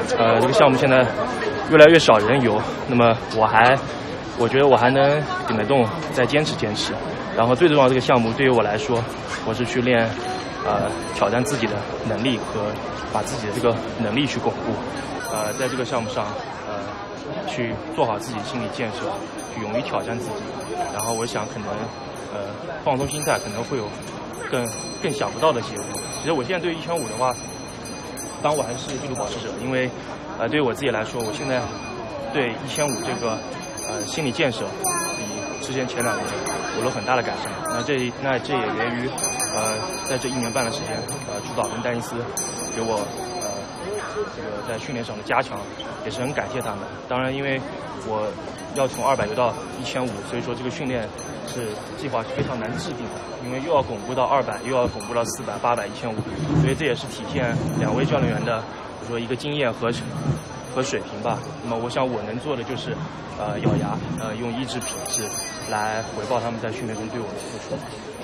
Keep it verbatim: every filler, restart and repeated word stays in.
呃，这个项目现在越来越少人游，那么我还，我觉得我还能顶得动，再坚持坚持。然后最重要的这个项目对于我来说，我是去练，呃，挑战自己的能力和把自己的这个能力去巩固。呃，在这个项目上，呃，去做好自己心理建设，去勇于挑战自己。然后我想可能，呃，放松心态可能会有更更想不到的结果。其实我现在对于一千五的话，当我还是纪录保持者，因为，呃，对于我自己来说，我现在对一千五这个呃心理建设比之前前两年有了很大的改善。那这那这也源于呃在这一年半的时间，呃主导跟丹尼斯给我呃这个在训练上的加强，也是很感谢他们。当然，因为我要从二百游到一千五，所以说这个训练是计划是非常难制定的，因为又要巩固到二百，又要巩固到四百、八百、一千五，所以这也是体现两位教练员的，比如说一个经验和和水平吧。那么我想我能做的就是，呃，咬牙，呃，用意志品质来回报他们在训练中对我的付出。